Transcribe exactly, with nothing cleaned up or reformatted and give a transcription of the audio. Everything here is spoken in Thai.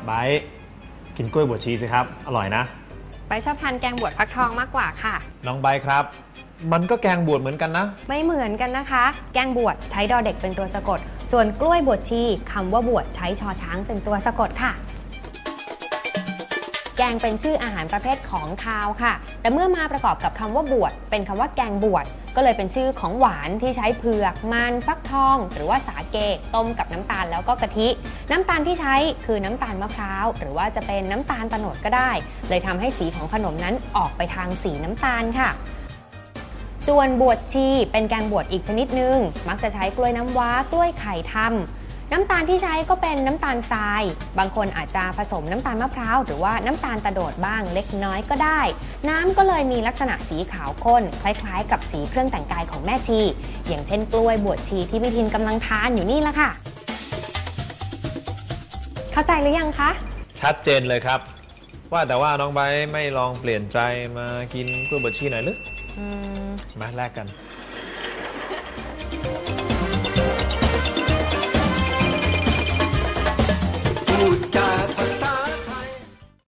ไบร์ทกินกล้วยบวชชีสิครับอร่อยนะไบร์ทชอบทานแกงบวชฟักทองมากกว่าค่ะน้องไบร์ทครับมันก็แกงบวชเหมือนกันนะไม่เหมือนกันนะคะแกงบวชใช้ดอเด็กเป็นตัวสะกดส่วนกล้วยบวชชีคำว่าบวชใช้ชอช้างเป็นตัวสะกดค่ะแกงเป็นชื่ออาหารประเภทของคาวค่ะแต่เมื่อมาประกอบกับคำว่าบวชเป็นคำว่าแกงบวชก็เลยเป็นชื่อของหวานที่ใช้เผือกมันฟักทองหรือว่าสาเกต้มกับน้ำตาลแล้วก็กะทิน้ำตาลที่ใช้คือน้ำตาลมะพร้าวหรือว่าจะเป็นน้ำตาลโตนดก็ได้เลยทำให้สีของขนมนั้นออกไปทางสีน้ำตาลค่ะส่วนบวชชีเป็นแกงบวชอีกชนิดหนึ่งมักจะใช้กล้วยน้ำว้ากล้วยไข่ทำน้ำตาลที่ใช้ก็เป็นน้ำตาลทรายบางคนอาจจะผสมน้ำตาลมะพร้าวหรือว่าน้ำตาลตะโนดบ้างเล็กน้อยก็ได้น้ำก็เลยมีลักษณะสีขาวข้นคล้ายๆกับสีเครื่องแต่งกายของแม่ชีอย่างเช่นกล้วยบวชชีที่พี่ทินกำลังทานอยู่นี่ละค่ะเข้าใจหรือยังคะชัดเจนเลยครับว่าแต่ว่าน้องไบร์ทไม่ลองเปลี่ยนใจมากินกล้วยบวชชีหน่อยหรือมาแลกกัน